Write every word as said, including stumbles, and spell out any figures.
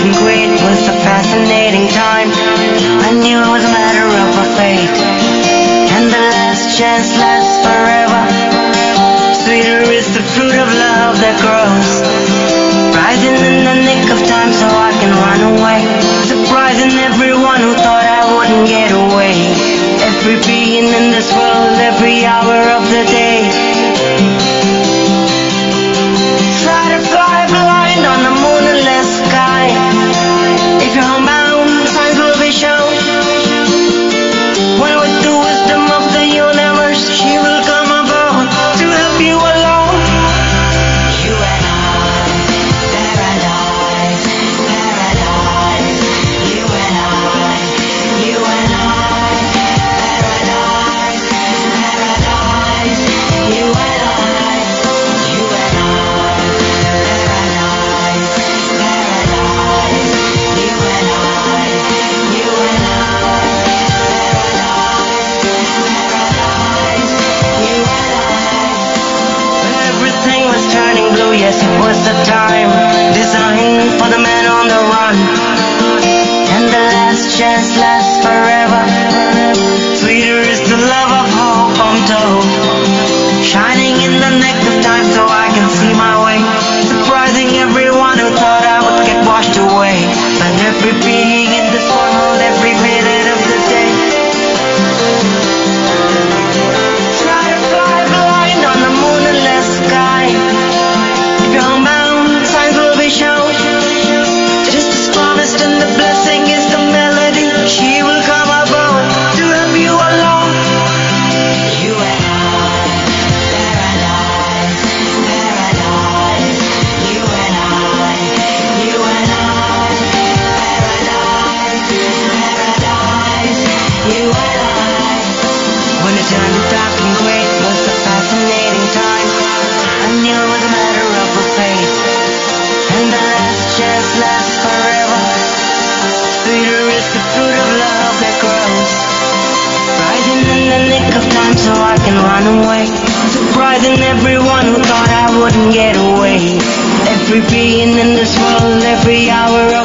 and great was a fascinating time. I knew it was a matter of a fate, and the last chance lasts forever. Sweeter is the fruit of love that grows, rising in the nick of time so I can run away, surprising everyone who thought I wouldn't get away. Every being in this world, every hour of the day. Try to fly blind on the moonless sky. If you're homebound, signs will be shown. When with the wisdom of the universe, she will come about to help you along. You and I, paradise, paradise. You and I, you and I, paradise, paradise. You and I, you and I, paradise, paradise. You and I, you and I, paradise, paradise. You and I. When everything was turning blue, yes, it was the time designed for the man on the run, and the last chance lasts forever. Sweeter is the love of hope, I'm told, shining in the neck of time so I can see my way, surprising everyone who thought I would get washed away. But every being in this world, every minute of the day. Try to fly blind on the moonless sky. If you're homebound, signs will be shown. Just as promised, and the blessing is the melody. She will come about to help you along. You and I, paradise, paradise. You and I, you and I, paradise, paradise. You and I. When it turned dark and great was a fascinating time. I knew it was a matter of a fate, and the last chance lasts forever. Sweeter is the fruit of love that grows, rising in the nick of time so I can run away, surprising everyone who thought I wouldn't get away. Every being in this world, every hour of